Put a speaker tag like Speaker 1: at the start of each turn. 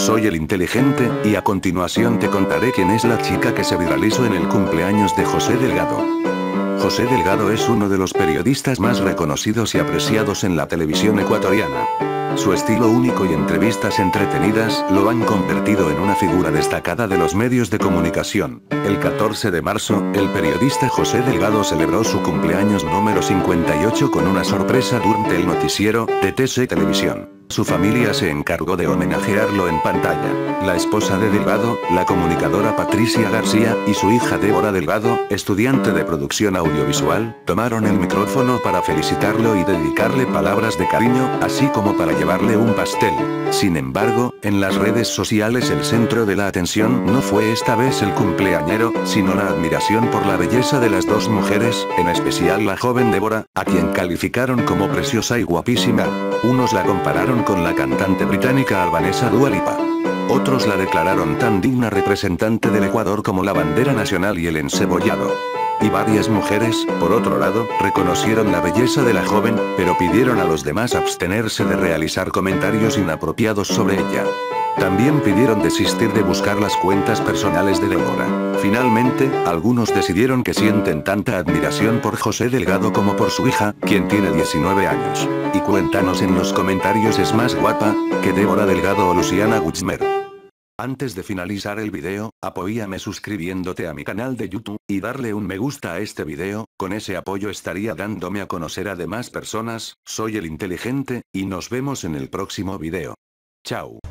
Speaker 1: Soy el inteligente, y a continuación te contaré quién es la chica que se viralizó en el cumpleaños de José Delgado. José Delgado es uno de los periodistas más reconocidos y apreciados en la televisión ecuatoriana. Su estilo único y entrevistas entretenidas lo han convertido en una figura destacada de los medios de comunicación. El 14 de marzo, el periodista José Delgado celebró su cumpleaños número 58 con una sorpresa durante el noticiero TTC Televisión. Su familia se encargó de homenajearlo en pantalla. La esposa de Delgado, la comunicadora Patricia García, y su hija Débora Delgado, estudiante de producción audiovisual, tomaron el micrófono para felicitarlo y dedicarle palabras de cariño, así como para llevarle un pastel. Sin embargo, en las redes sociales el centro de la atención no fue esta vez el cumpleañero, sino la admiración por la belleza de las dos mujeres, en especial la joven Débora, a quien calificaron como preciosa y guapísima. Unos la compararon con la cantante británica albanesa Dua Lipa. Otros la declararon tan digna representante del Ecuador como la bandera nacional y el encebollado. Y varias mujeres, por otro lado, reconocieron la belleza de la joven, pero pidieron a los demás abstenerse de realizar comentarios inapropiados sobre ella. También pidieron desistir de buscar las cuentas personales de Débora. Finalmente, algunos decidieron que sienten tanta admiración por José Delgado como por su hija, quien tiene 19 años. Y cuéntanos en los comentarios, ¿es más guapa que Débora Delgado o Luciana Guzmán? Antes de finalizar el video, apóyame suscribiéndote a mi canal de YouTube, y darle un me gusta a este video. Con ese apoyo estaría dándome a conocer a demás personas. Soy el inteligente, y nos vemos en el próximo video. Chao.